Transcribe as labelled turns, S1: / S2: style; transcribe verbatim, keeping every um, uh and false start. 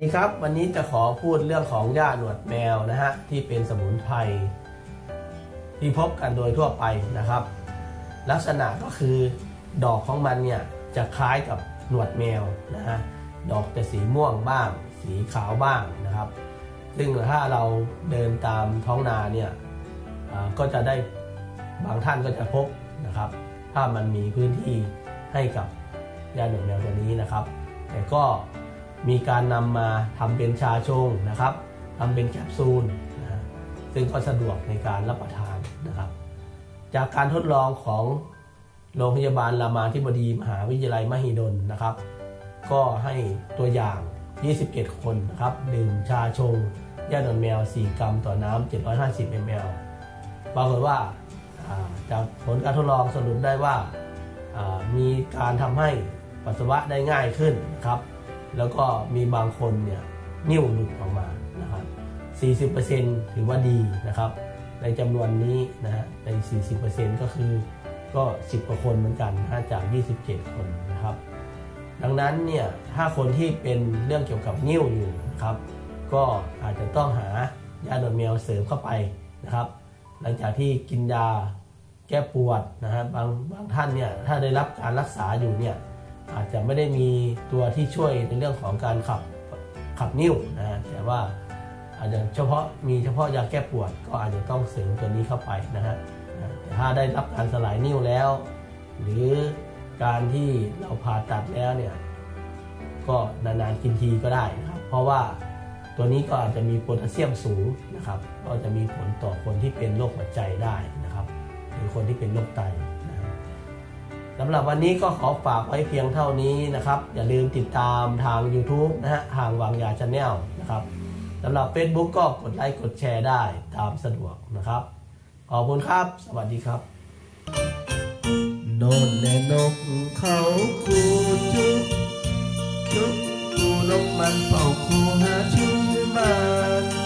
S1: นี่ครับวันนี้จะขอพูดเรื่องของหญ้าหนวดแมวนะฮะที่เป็นสมุนไพรที่พบกันโดยทั่วไปนะครับลักษณะก็คือดอกของมันเนี่ยจะคล้ายกับหนวดแมวนะฮะดอกจะสีม่วงบ้างสีขาวบ้างนะครับซึ่งถ้าเราเดินตามท้องนาเนี่ยก็จะได้บางท่านก็จะพบนะครับถ้ามันมีพื้นที่ให้กับหญ้าหนวดแมวตัวนี้นะครับแต่ก็มีการนำมาทำเป็นชาชงนะครับทำเป็นแคปซูลนะซึ่งก็สะดวกในการรับประทานนะครับจากการทดลองของโรงพยาบาลรามาธิบดีมหาวิทยาลัยมหิดลนะครับก็ให้ตัวอย่างยี่สิบเอ็ดคนนะครับดื่มชาชงหญ้าหนวดแมวสี่กรัมต่อน้ำเจ็ดร้อยห้าสิบมิลลิลิตรปรากฏว่าจากผลการทดลองสรุปได้ว่ามีการทำให้ปัสสาวะได้ง่ายขึ้นนะครับแล้วก็มีบางคนเนี่ยนิ่วหลุดออกมานะครับ สี่สิบเปอร์เซ็นต์ ถือว่าดีนะครับในจำนวนนี้นะฮะใน สี่สิบเปอร์เซ็นต์ ก็คือก็สิบกว่าคนเหมือนกันนะจากยี่สิบเจ็ดคนนะครับดังนั้นเนี่ยถ้าคนที่เป็นเรื่องเกี่ยวกับนิ่วอยู่นะครับก็อาจจะต้องหายาหนวดแมวเสริมเข้าไปนะครับหลังจากที่กินยาแก้ปวดนะฮะบางบางท่านเนี่ยถ้าได้รับการรักษาอยู่เนี่ยอาจจะไม่ได้มีตัวที่ช่วยในเรื่องของการขับขับนิ่วนะแต่ว่าอาจจะเฉพาะมีเฉพาะยาแก้ปวดก็อาจจะต้องเสริมตัวนี้เข้าไปนะฮะแต่ถ้าได้รับการสลายนิ่วแล้วหรือการที่เราผ่าตัดแล้วเนี่ยก็นานๆกินทีก็ได้นะครับเพราะว่าตัวนี้ก็อาจจะมีโพแทสเซียมสูงนะครับก็จะมีผลต่อคนที่เป็นโรคหัวใจได้นะครับหรือคนที่เป็นโรคไตสำหรับวันนี้ก็ขอฝากไว้เพียงเท่านี้นะครับอย่าลืมติดตามทาง YouTube นะฮะทางวางยา Channel นะครับสำหรับ Facebook ก็กดไลค์กดแชร์ได้ตามสะดวกนะครับขอบคุณครับสวัสดีครับ
S2: โน่นแน่นกเขาคูจุกจุกคูนกมันเฝ้าคูหาชื่อมัน